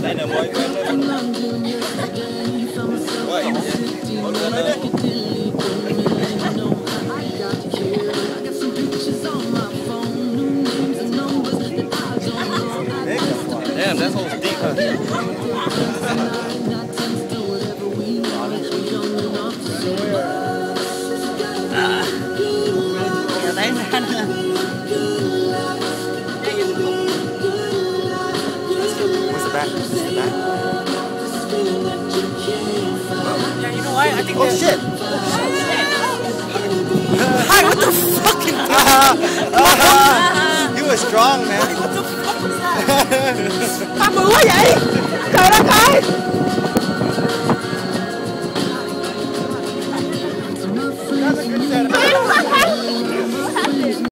Damn, that hole's deep, huh? What's the back? What's the back? Yeah, you know what? I think Oh shit! Hi, what the fuck? You were strong, man. What the fuck was that? Cầm bự quá vậy? Trời đất ơi!